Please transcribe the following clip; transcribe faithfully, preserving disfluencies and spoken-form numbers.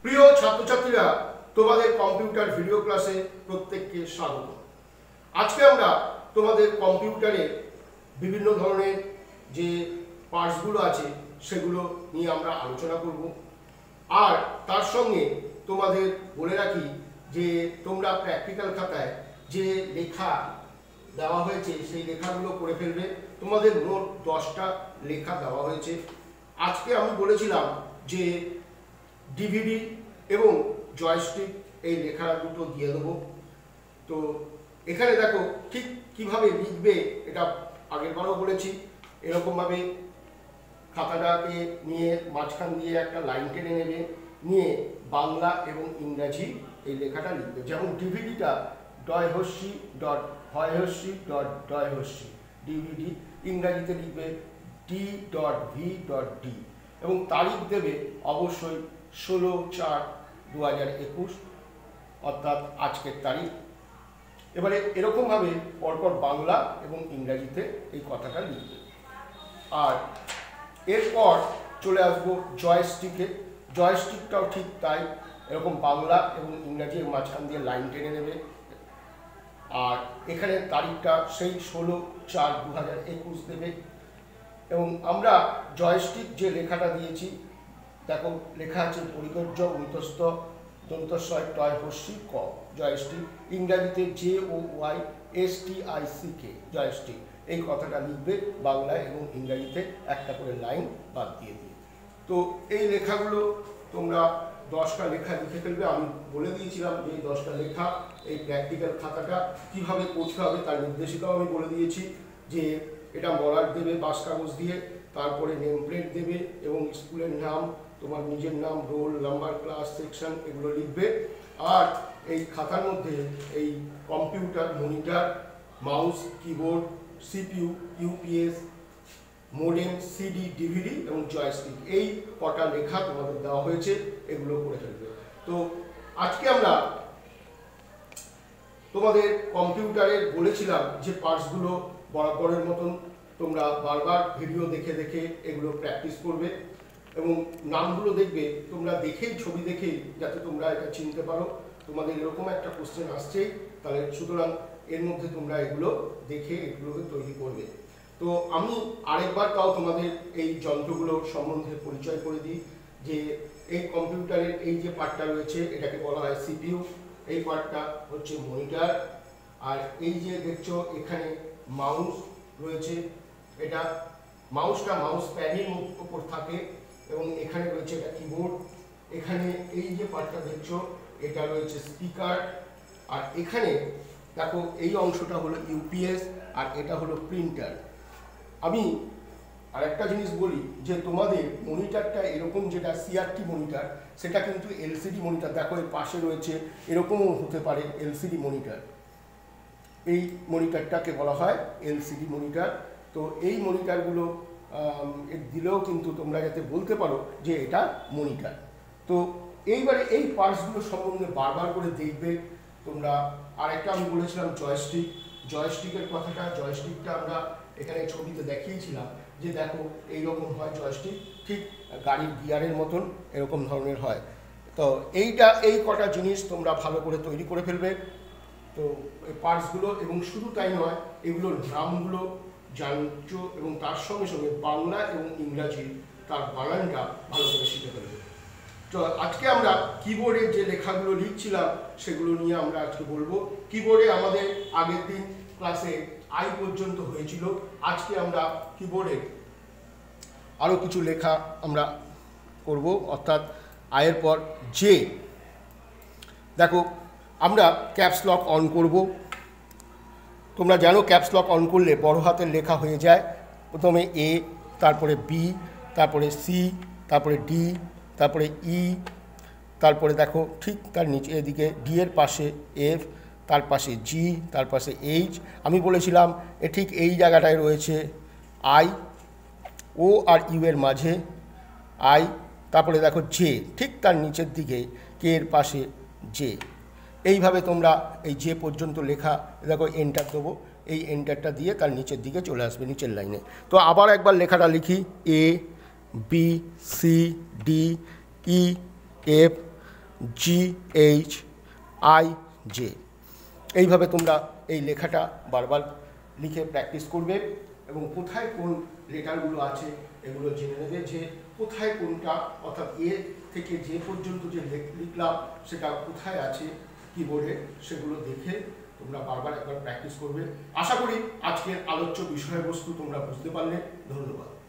প্রিয় ছাত্রছাত্রীরা, তোমাদের কম্পিউটার ভিডিও ক্লাসে প্রত্যেককে স্বাগত। আজকে আমরা তোমাদের কম্পিউটারে বিভিন্ন ধরনের যে পার্টসগুলো আছে সেগুলো নিয়ে আমরা আলোচনা করব। আর তার সঙ্গে তোমাদের বলে রাখি যে তোমরা প্র্যাকটিক্যাল খাতায় যে লেখা দেওয়া হয়েছে সেই লেখাগুলো করে ফেলবে। তোমাদের মোট দশটা লেখা দেওয়া হয়েছে। আজকে আমি বলেছিলাম যে ডিভিডি এবং জয়স্টিক এই লেখা দুটো দিয়ে দেবো। তো এখানে দেখো ঠিক কিভাবে লিখবে, এটা আগের বারও বলেছি। এরকমভাবে খাতাটাকে নিয়ে মাঝখান দিয়ে একটা লাইন টেনে নেবে, নিয়ে বাংলা এবং ইংরাজি এই লেখাটা লিখবে। যেমন ডিভিডিটা ডয়হস্যি ডট হয়হস্যি ডট ডয়হস্যি ডিভিডি, ইংরাজিতে লিখবে D dot V dot D এবং তারিখ দেবে অবশ্যই ষোলো চার দু হাজার একুশ অর্থাৎ আজকের তারিখ। এবারে এরকমভাবে পরপর বাংলা এবং ইংরাজিতে এই কথাটা লিখবে। আর এরপর চলে আসবো জয়স্টিকে। জয়স্টিকটাও ঠিক তাই, এরকম বাংলা এবং ইংরাজির মাঝখান দিয়ে লাইন টেনে নেবে। আর এখানে তারিখটা সেই ষোলো চার দু হাজার একুশ দেবে। এবং আমরা জয়স্টিক যে লেখাটা দিয়েছি দেখো লেখা আছে পরিগর্য অন্তস্থ দন্তস্বয় টয় হস্যি ক জয়স্টিক, ইংরাজিতে J O Y S T I C K joystick. এই কথাটা লিখবে বাংলায় এবং ইংরাজিতে একটা করে লাইন বাদ দিয়ে দিয়ে। তো এই লেখাগুলো তোমরা দশটা লেখা লিখে ফেলবে। আমি বলে দিয়েছিলাম যে এই দশটা লেখা এই প্র্যাকটিক্যাল খাতাটা কীভাবে করতে হবে তার নির্দেশিকাও আমি বলে দিয়েছি। যে এটা মলার দেবে বাস কাগজ দিয়ে, তারপরে নেম প্লেট দেবে এবং স্কুলের নাম, তোমার নিজের নাম, রোল নাম্বার, ক্লাস, সেকশন এগুলো লিখবে। আর এই খাতার মধ্যে এই computer, monitor, mouse, keyboard, CPU, UPS, modem, CD, DVD এবং জয়স্টিক এই কটা লেখা তোমাদের দেওয়া হয়েছে, এগুলো করে ফেলবে। তো আজকে আমরা তোমাদের কম্পিউটারের বলেছিলাম যে পার্টসগুলো বরাবরের মতন তোমরা বারবার ভিডিও দেখে দেখে এগুলো প্র্যাকটিস করবে এবং নামগুলো দেখবে তোমরা দেখেই, ছবি দেখেই যাতে তোমরা এটা চিনতে পারো। তোমাদের এরকম একটা কোশ্চেন আসছেই, তাহলে সুতরাং এর মধ্যে তোমরা এগুলো দেখে এগুলোকে তৈরি করবে। তো আমি আরেকবার তাও তোমাদের এই যন্ত্রগুলো সম্বন্ধে পরিচয় করে দিই। যে এই কম্পিউটারের এই যে পার্টটা রয়েছে এটাকে বলা হয় সিপিইউ, এই পার্টটা হচ্ছে মনিটর, আর এই যে দেখছো এখানে মাউস রয়েছে, এটা মাউসটা মাউস প্যাডের উপর থাকে এবং এখানে রয়েছে এটা কিবোর্ড। এখানে এই যে পার্টটা দেখছো এটা রয়েছে স্পিকার, আর এখানে দেখো এই অংশটা হলো ইউপিএস আর এটা হলো প্রিন্টার। আমি আরেকটা জিনিস বলি যে তোমাদের মনিটরটা এরকম, যেটা সিআরটি মনিটর সেটা কিন্তু এলসিডি মনিটর। দেখো এর পাশে রয়েছে, এরকমও হতে পারে এলসিডি মনিটর। এই মনিটরটাকে বলা হয় এলসিডি মনিটর। তো এই মনিটরগুলো দিলেও কিন্তু তোমরা যাতে বলতে পারো যে এটা মনিটর। তো এইবারে এই পার্টসগুলো সম্বন্ধে বারবার করে দেখবে তোমরা। আরেকটা আমি বলেছিলাম জয়স্টিক, জয়স্টিকের কথাটা। জয়স্টিকটা আমরা এখানে ছবিতে দেখিয়েছিলাম যে দেখো এইরকম হয় জয়স্টিক, ঠিক গাড়ির গিয়ারের মতন এরকম ধরনের হয়। তো এইটা এই কটা জিনিস তোমরা ভালো করে তৈরি করে ফেলবে। তো এই পার্টসগুলো, এবং শুধু তাই নয়, এগুলোর নামগুলো জানছো এবং তার সঙ্গে সঙ্গে বাংলা এবং ইংরাজি তার বানানটা ভালো করে শিখে ফেলবে। তো আজকে আমরা কিবোর্ডে যে লেখাগুলো লিখছিলাম সেগুলো নিয়ে আমরা আজকে বলবো। কিবোর্ডে আমাদের আগের দিন ক্লাসে আই পর্যন্ত হয়েছিল, আজকে আমরা কিবোর্ডে আরও কিছু লেখা আমরা করব, অর্থাৎ আয়ের পর জে। দেখো আমরা ক্যাপস লক অন করব। তোমরা জানো ক্যাপস লক অন করলে বড় হাতের লেখা হয়ে যায়। প্রথমে এ, তারপরে বি, তারপরে সি, তারপরে ডি, তারপরে ই, তারপরে দেখো ঠিক তার নিচে এদিকে ডি এর পাশে এফ, তার পাশে জি, তার পাশে এইচ। আমি বলেছিলাম এ ঠিক এই জায়গাটায় রয়েছে আই, ও আর ইউ এর মাঝে আই, তারপরে দেখো জে, ঠিক তার নিচের দিকে কে এর পাশে জে। এইভাবে তোমরা এই জে পর্যন্ত লেখা, দেখো এন্টার দেবো, এই এন্টারটা দিয়ে তার নিচের দিকে চলে আসবে, নিচের লাইনে। তো আবার একবার লেখাটা লিখি, A B C D E F G H I J. এইভাবে তোমরা এই লেখাটা বারবার লিখে প্র্যাকটিস করবে এবং কোথায় কোন লেটারগুলো আছে এগুলো জেনে নেবে, যে কোথায় কোনটা, অর্থাৎ এ থেকে যে পর্যন্ত যে লিখলাম সেটা কোথায় আছে কিবোর্ডে, সেগুলো দেখে তোমরা বারবার একবার প্র্যাকটিস করবে। আশা করি আজকের আলোচ্য বিষয়বস্তু তোমরা বুঝতে পারলে। ধন্যবাদ।